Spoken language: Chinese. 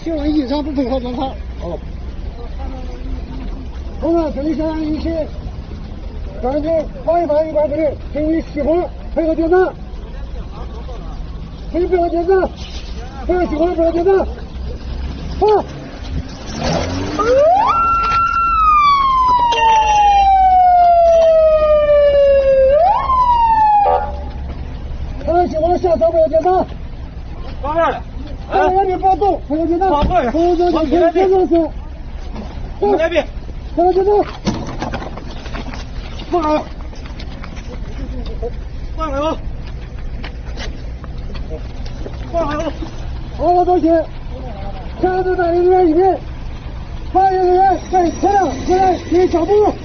行为异常不配合检查。 哦。 同志，这里向一起赶紧防一防有关部队，请你熄火，配合检查。请配合检查，不要熄火，不要检查。好。熄火，下车不要检查。 放那儿了。 那边别动，配合检查。 放那儿。 放这里，别动手。 那边。 配合检查。放好。 放好。放好。 好了，都行。车子在人员一边，发言人员在车辆前来进行脚步。